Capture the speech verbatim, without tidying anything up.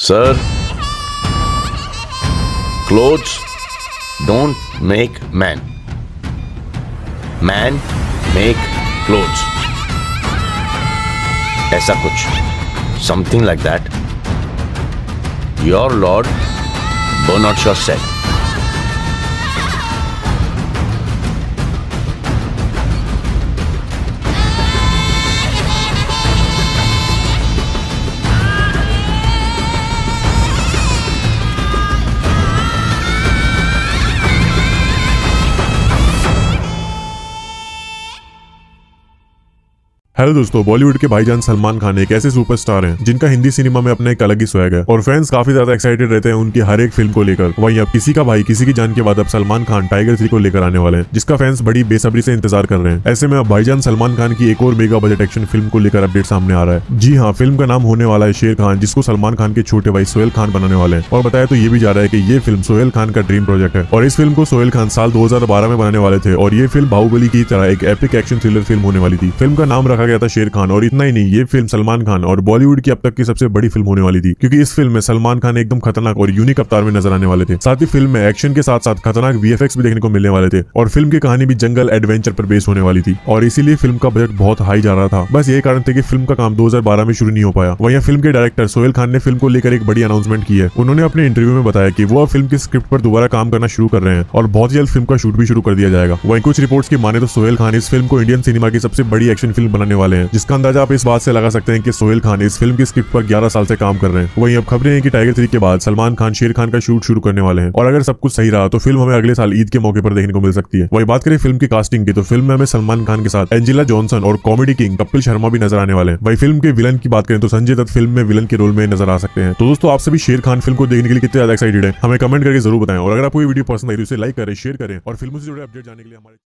Sir, clothes don't make man. Man make clothes. ऐसा कुछ, something like that. Your Lord Bernard Shaw said. Hello दोस्तों, बॉलीवुड के भाईजान सलमान खान एक ऐसे सुपरस्टार हैं जिनका हिंदी सिनेमा में अपना एक अलग ही स्वैग है और फैंस काफी ज्यादा एक्साइटेड रहते हैं उनकी हर एक फिल्म को लेकर। वहीं अब किसी का भाई किसी की जान के बाद अब सलमान खान टाइगर थ्री को लेकर आने वाले हैं, जिसका फैंस बड़ी बेसब्री से इंतजार कर रहे हैं। ऐसे में अब भाईजान सलमान खान की एक और मेगा बजट एक्शन फिल्म को लेकर अपडेट सामने आ रहा है। जी हाँ, फिल्म का नाम होने वाला है शेर खान, जिसको सलमान खान के छोटे भाई सोहेल खान बनाने वाले हैं। और बताया तो ये भी जा रहा है कि ये फिल्म सोहेल खान का ड्रीम प्रोजेक्ट है और इस फिल्म को सोहेल खान साल दो हजार बारह में बनाने वाले थे और ये फिल्म बाहुबली की तरह एक एपिक एक्शन थ्रिलर फिल्म होने वाली थी। फिल्म का नाम रखा गया था शेर खान और इतना ही नहीं, ये फिल्म सलमान खान और बॉलीवुड की अब तक की सबसे बड़ी फिल्म होने वाली थी, क्योंकि इस फिल्म में सलमान खान एकदम खतरनाक और यूनिक अवतार में नजर आने वाले थे। साथ ही फिल्म में एक्शन के साथ साथ खतरनाक वीएफएक्स भी देखने को मिलने वाले थे और फिल्म की कहानी भी जंगल एडवेंचर पर बेस होने वाली थी और इसीलिए फिल्म का बजट बहुत हाई जा रहा था। बस यही कारण थे कि फिल्म का काम दो हजार बारह में शुरू नहीं हो पाया। वहीं फिल्म के डायरेक्टर सोहेल खान ने फिल्म को लेकर एक बड़ी अनाउंसमेंट की है। उन्होंने अपने इंटरव्यू में बताया कि वो अब फिल्म की स्क्रिप्ट पर दोबारा काम करना शुरू कर रहे हैं और बहुत जल्द फिल्म का शूट भी शुरू कर दिया जाएगा। वहीं कुछ रिपोर्ट्स की माने तो सोहेल खान इस फिल्म को इंडियन सिनेमा की सबसे बड़ी एक्शन फिल्म बनाने वाले हैं, जिसका अंदाजा आप इस बात से लगा सकते हैं कि सोहेल खान इस फिल्म की स्क्रिप्ट पर ग्यारह साल से काम कर रहे हैं। वहीं अब खबरें हैं कि टाइगर थ्री के बाद सलमान खान शेर खान का शूट शुरू करने वाले हैं और अगर सब कुछ सही रहा तो फिल्म हमें अगले साल ईद के मौके पर देखने को मिल सकती है। वहीं बात करें फिल्म की कास्टिंग की तो फिल्म में हमें सलमान खान के साथ एंजेला जॉनसन और कॉमेडी किंग कपिल शर्मा भी नजर आने वाले हैं। वहीं फिल्म के विलन की बात करें तो संजय दत्त फिल्म में विलन के रोल में नजर आ सकते हैं। तो दोस्तों, आप सभी शेर खान फिल्म को देखने के लिए कितने ज्यादा एक्साइटेड है हमें कमेंट करके जरूर बताएं और अगर आपको ये वीडियो पसंद आई तो इसे लाइक करें, शेयर करें और फिल्मों से जुड़े अपडेट जानने के लिए हमारे